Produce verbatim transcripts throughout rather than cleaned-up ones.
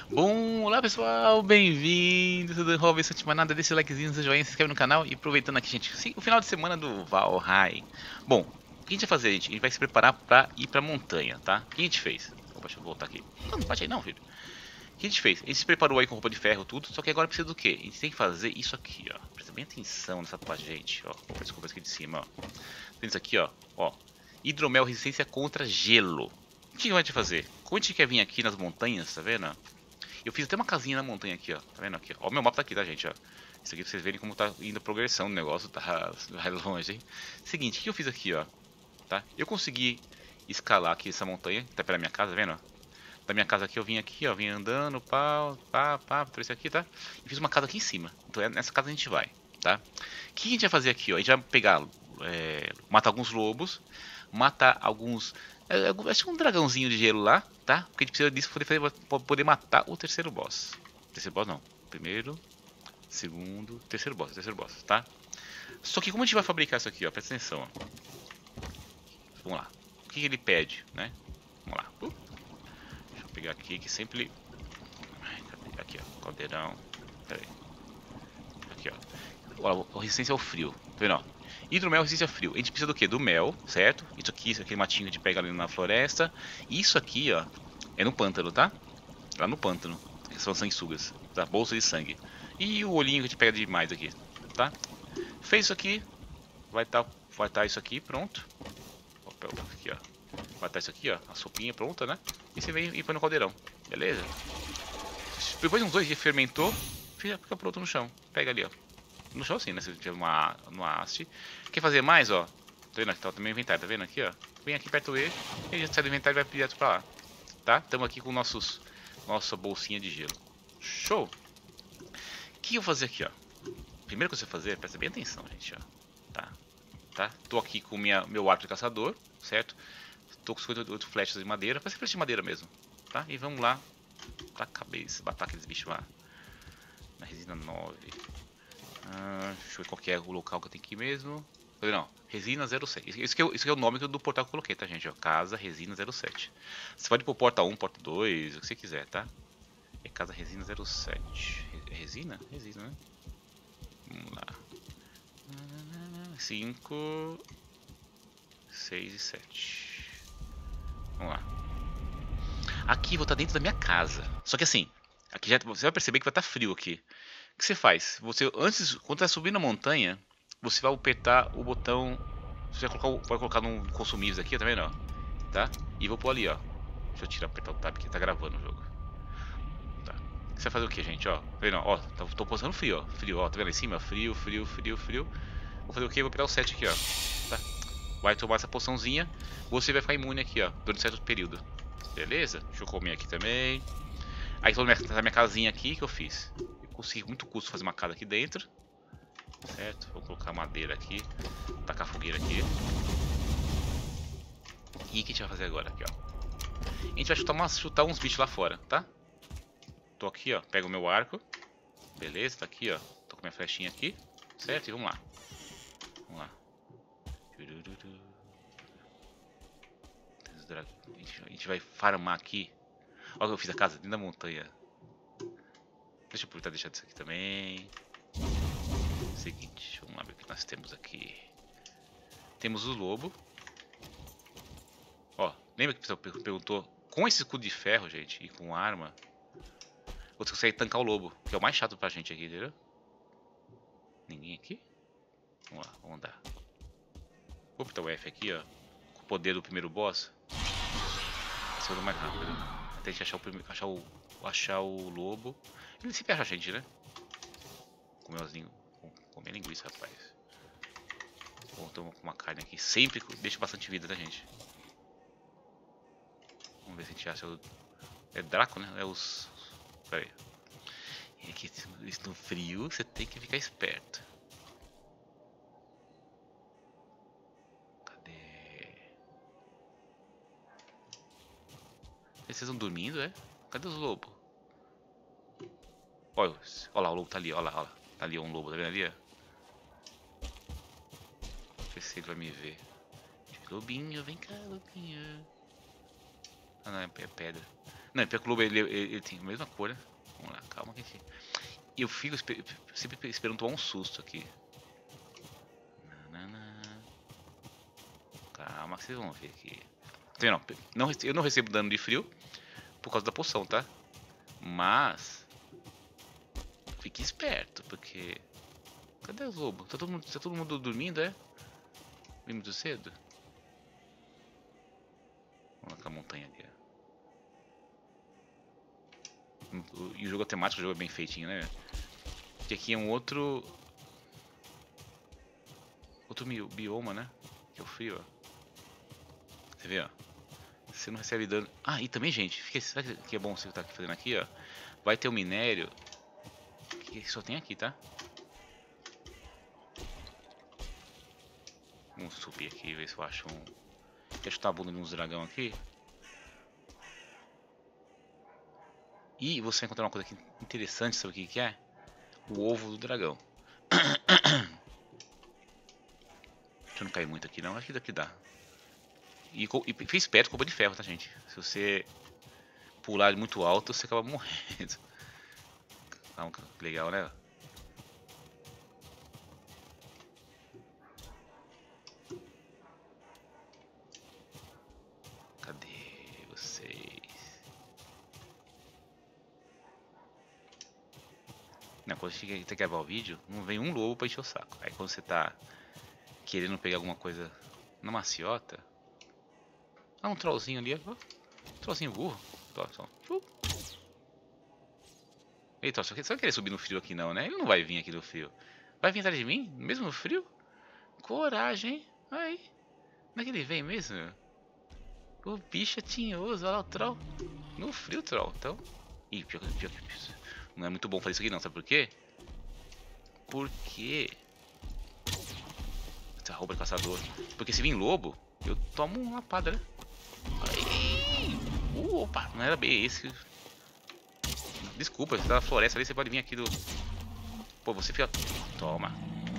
Bom, olá pessoal, bem-vindos, tudo Robin, antes de mais nada, deixa o likezinho, seu joinha, se inscreve no canal e aproveitando aqui, gente, sim, o final de semana do Valheim. Bom, o que a gente vai fazer, gente? A gente vai se preparar pra ir pra montanha, tá? O que a gente fez? Opa, deixa eu voltar aqui. Não, não bate aí não, filho. O que a gente fez? A gente se preparou aí com roupa de ferro, tudo, só que agora precisa do quê? A gente tem que fazer isso aqui, ó. Presta bem atenção nessa parte, gente, ó. Opa, desculpa, aqui de cima, ó. Tem isso aqui, ó, ó. Hidromel resistência contra gelo. O que a gente vai fazer? Como a gente quer vir aqui nas montanhas, tá vendo? Eu fiz até uma casinha na montanha aqui, ó. Tá vendo aqui? Ó, o meu mapa tá aqui, tá, gente? Ó. Isso aqui pra vocês verem como tá indo a progressão do negócio, tá vai longe, hein? Seguinte, o que eu fiz aqui, ó? Tá? Eu consegui escalar aqui essa montanha, tá pela minha casa, tá vendo? Da minha casa aqui eu vim aqui, ó, vim andando, pá, pá, pá, trouxe aqui, tá? E fiz uma casa aqui em cima. Então é nessa casa a gente vai, tá? O que a gente vai fazer aqui, ó? A gente vai pegar, é, matar alguns lobos, matar alguns... É, é, acho que um dragãozinho de gelo lá, tá? Porque a gente precisa disso pra poder, pra poder matar o terceiro boss. Terceiro boss não. Primeiro, segundo, terceiro boss, terceiro boss, tá? Só que como a gente vai fabricar isso aqui, ó? Presta atenção, ó. Vamos lá. O que, que ele pede, né? Vamos lá. Uh. Deixa eu pegar aqui que sempre... Aqui, ó. Caldeirão. Pera aí. Aqui, ó. Ó, a resistência ao frio. Tá vendo, ó? Hidromel resistência ao frio. A gente precisa do que? Do mel, certo? Isso aqui, isso aqui é matinho que a gente pega ali na floresta. Isso aqui, ó, é no pântano, tá? Lá no pântano. Que são sanguessugas, tá? Bolsa de sangue. E o olhinho que a gente pega demais aqui, tá? Fez isso aqui. Vai estar tá, vai tá isso aqui, pronto. Opa, opa, aqui, ó. Vai estar tá isso aqui, ó. A sopinha pronta, né? E você vem e põe no caldeirão. Beleza? Depois de uns dois dias fermentou, fica pronto no chão. Pega ali, ó. No chão assim, né? Se tiver uma, uma haste. Quer fazer mais, ó? Tá vendo aqui? Tá também o inventário, tá vendo aqui, ó? Vem aqui perto do E, e a gente sai do inventário e vai direto pra lá. Tá? Estamos aqui com nossos, nossa bolsinha de gelo. Show! O que eu vou fazer aqui, ó? Primeiro que você fazer, presta bem atenção, gente, ó. Tá? Tá? Tô aqui com minha, meu arco de caçador, certo? Tô com cinquenta e oito flechas de madeira, parece flecha de madeira mesmo. Tá? E vamos lá. Tá a cabeça, batar aqueles bichos lá. Na resina nove. Ah, deixa eu ver qual que é o local que eu tenho que ir mesmo. Não, Resina zero sete. Isso que, é, isso que é o nome do portal que eu coloquei, tá, gente? Ó, Casa Resina zero sete. Você pode pôr porta um, porta dois, o que você quiser, tá? É Casa Resina zero sete. Resina? Resina, né? Vamos lá. cinco, seis e sete. Vamos lá. Aqui vou estar dentro da minha casa. Só que assim, aqui já, você vai perceber que vai estar frio aqui. O que você faz? Você, antes, quando está subindo a montanha, você vai apertar o botão. Você vai colocar, vai colocar num consumíveis aqui, tá vendo? Ó, tá? E vou pôr ali, ó. Deixa eu tirar, apertar o tab porque tá gravando o jogo. Tá. Você vai fazer o que, gente? Ó, tá vendo? Ó, tô, tô postando frio, ó. Frio, ó. Tá vendo lá em cima? Frio, frio, frio, frio. Vou fazer o que? Vou apertar o sete aqui, ó. Tá? Vai tomar essa poçãozinha. Você vai ficar imune aqui, ó. Durante certo período. Beleza? Deixa eu comer aqui também. Aí tô nessa minha casinha aqui que eu fiz. Eu consegui muito custo fazer uma casa aqui dentro. Certo? Vou colocar madeira aqui. Tacar fogueira aqui. E o que a gente vai fazer agora? Aqui, ó. A gente vai chutar, uma, chutar uns bichos lá fora, tá? Tô aqui, ó. Pego o meu arco. Beleza, tá aqui, ó. Tô com minha flechinha aqui. Certo? E vamos lá. Vamos lá. A gente vai farmar aqui. Olha, eu fiz a casa dentro da montanha. Deixa eu aproveitar e deixar isso aqui também. Seguinte, vamos lá ver o que nós temos aqui. Temos o lobo. Ó, lembra que o pessoal perguntou? Com esse escudo de ferro, gente, e com arma, você consegue tancar o lobo, que é o mais chato pra gente aqui, entendeu? Ninguém aqui? Vamos lá, vamos andar. Vou apertar o F aqui, ó. Com o poder do primeiro boss. Vai ser mais rápido. Até a gente achar o, primeiro, achar o, achar o lobo. Ele sempre acha a gente, né? Comer, as, comer linguiça, rapaz. Vou tomar uma carne aqui. Sempre deixa bastante vida, tá, gente? Vamos ver se a gente acha o... É Draco, né? É os... Pera aí. É que no frio você tem que ficar esperto. Cadê? Vocês estão dormindo, é? Cadê os lobos? Olha, olha lá, o lobo tá ali, olha lá, olha lá. Tá ali um lobo, tá vendo ali? Ó? Deixa eu ver se ele vai me ver. Lobinho, vem cá, lobinho. Ah não, é pedra. Não, pior que o lobo ele, ele, ele tem a mesma cor, né? Vamos lá, calma que aqui. Eu fico esper sempre esperando tomar um susto aqui. Nanana. Calma que vocês vão ver aqui. Não, não, eu não recebo dano de frio por causa da poção, tá? Mas fique esperto, porque... Cadê os lobos? Tá todo mundo, tá todo mundo dormindo, é? Vem muito cedo? Vamos lá com a montanha aqui, ó. E o jogo é temático, o jogo é bem feitinho, né? Que aqui é um outro... Outro bioma, né? Que é o frio, ó. Você vê, ó. Você não recebe dano. Ah, e também, gente, fica, sabe que é bom você estar fazendo aqui, ó? Vai ter um minério que só tem aqui, tá? Vamos subir aqui, ver se eu acho um... Quer chutar a bunda de uns dragão aqui? E você vai encontrar uma coisa aqui interessante, sabe o que que é? O ovo do dragão. Deixa eu não cair muito aqui não, acho que daqui dá. E, e fique esperto com roupa de ferro, tá, gente? Se você pular muito alto, você acaba morrendo. Calma, que legal, né? Cadê vocês? Não, quando você quer gravar o vídeo, não vem um lobo pra encher o saco. Aí quando você tá querendo pegar alguma coisa na maciota... Ah, um trollzinho ali, ó. Um trollzinho burro. Uh. Eita, só que você vai querer subir no frio aqui não, né? Ele não vai vir aqui no frio. Vai vir atrás de mim? Mesmo no frio? Coragem, hein? Aí. Não é que ele vem mesmo? O bicho é tinhoso, olha lá o troll. No frio, troll, então. Ih, pior, pior que isso. Não é muito bom fazer isso aqui não, sabe por quê? Porque... Essa roupa de caçador. Porque se vir lobo, eu tomo uma lapada, né? Uh, opa, não era bem esse. Desculpa, você tá na floresta ali, você pode vir aqui do... Pô, você fica... Toma.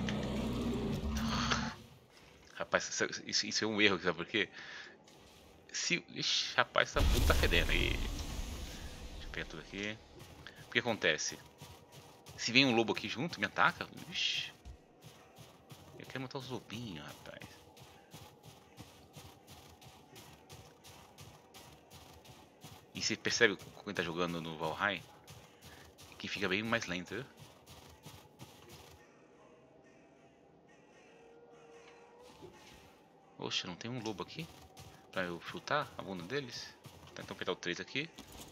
Rapaz, isso, isso é um erro, sabe por quê? Se... Ixi, rapaz, essa puta tá fedendo aí. Deixa eu pegar tudo aqui. O que acontece? Se vem um lobo aqui junto, me ataca... Ixi. Eu quero matar os lobinhos, rapaz. E você percebe quando tá jogando no Valheim que fica bem mais lento, viu? Oxe, não tem um lobo aqui pra eu chutar a bunda deles? Tá, então pegar o três aqui.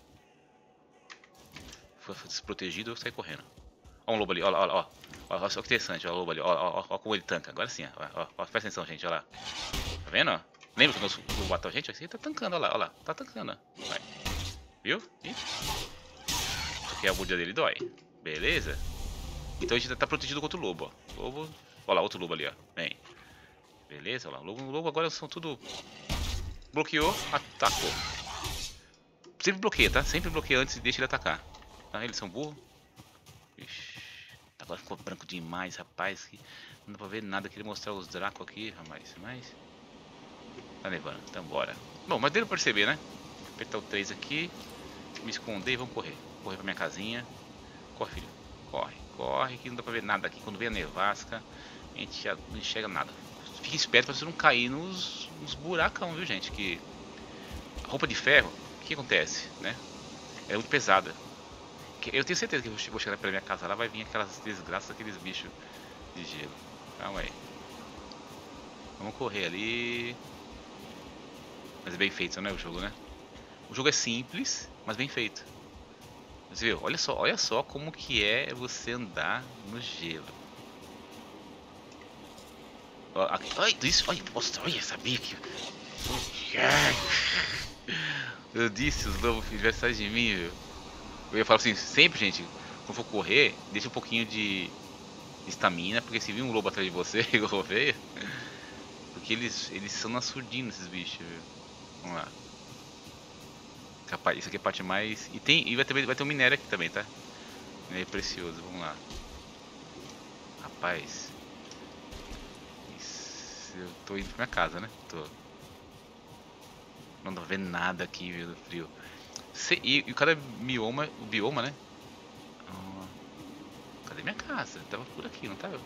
Foi desprotegido, eu saí correndo. Ó um lobo ali, ó lá, ó, ó. Olha só que interessante, ó o lobo ali, ó, ó, ó, ó como ele tanca. Agora sim, ó, ó, ó, presta atenção, gente, ó lá. Tá vendo, ó? Lembra quando o lobo bateu a gente? Aqui tá tancando, ó lá, ó lá. Tá tancando, ó. Vai. Viu? Ih. Isso aqui é a bunda dele dói. Beleza? Então a gente tá protegido contra o lobo, ó. Lobo. Ó lá, outro lobo ali, ó. Vem. Beleza, ó lá. O lobo, o lobo agora são tudo... Bloqueou, atacou. Sempre bloqueia, tá? Sempre bloqueia antes e deixa ele atacar. Tá? Eles são burros. Ixi. Agora ficou branco demais, rapaz. Que não dá pra ver nada. Queria mostrar os Draco aqui, rapaz. Mas... Tá levando, então bora. Bom, mas deu pra perceber, né? Apertar o três aqui. Me esconder e vamos correr. Correr pra minha casinha. Corre, filho. Corre, corre. Que não dá pra ver nada aqui. Quando vem a nevasca, a gente já não enxerga nada. Fique esperto pra você não cair nos, nos buracão, viu, gente? Que a roupa de ferro, o que acontece, né? É muito pesada. Eu tenho certeza que eu vou chegar pra minha casa lá, vai vir aquelas desgraças daqueles bichos de gelo. Calma aí. Vamos correr ali. Mas é bem feito, né, o jogo, né? O jogo é simples, mas bem feito. Você viu? Olha só, olha só como que é você andar no gelo. Ai, isso, olha, nossa, olha, sabia que... Eu disse, os lobos vão atrás de mim, viu? Eu ia falar assim, sempre, gente, quando for correr, deixa um pouquinho de estamina, porque se vir um lobo atrás de você, igual veio, porque eles, eles são na surdina, esses bichos, viu? Vamos lá. Isso aqui é a parte mais... E, tem, e vai, ter, vai ter um minério aqui também, tá? Minério precioso, vamos lá. Rapaz. Isso, eu tô indo pra minha casa, né? Tô. Não tô vendo nada aqui, viu, do frio. Se, e, e cada bioma, o bioma, né? Ah, cadê minha casa? Tava por aqui, não tava?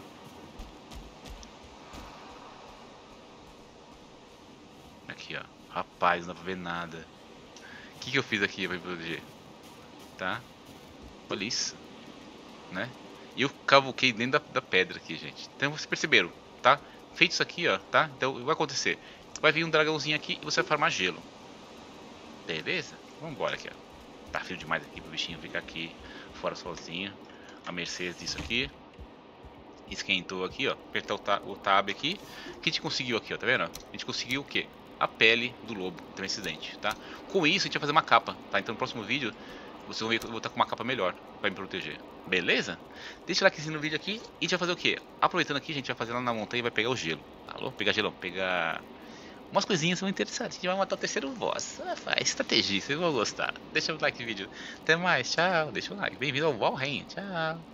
Aqui, ó. Rapaz, não dá pra ver nada. O que, que eu fiz aqui pra me proteger? Tá? Olha isso, né? E eu cavuquei dentro da, da pedra aqui, gente. Então vocês perceberam, tá? Feito isso aqui, ó, tá? Então o que vai acontecer? Vai vir um dragãozinho aqui e você vai farmar gelo. Beleza? Vambora aqui, ó. Tá frio demais aqui pro bichinho ficar aqui fora sozinho. A mercê disso aqui. Esquentou aqui, ó. Apertar o, ta o tab aqui. O que a gente conseguiu aqui, ó? Tá vendo? A gente conseguiu o quê? A pele do lobo transcendente, tá? Com isso a gente vai fazer uma capa, tá? Então no próximo vídeo vocês vão ver que eu vou estar com uma capa melhor pra me proteger. Beleza? Deixa o likezinho no vídeo aqui e a gente vai fazer o quê? Aproveitando aqui, a gente vai fazer lá na montanha e vai pegar o gelo. Alô? Pegar gelão, pegar umas coisinhas são interessantes. A gente vai matar o terceiro boss. Ah, faz estratégia, vocês vão gostar. Deixa o like no vídeo. Até mais, tchau. Deixa o like. Bem-vindo ao Valheim. Tchau.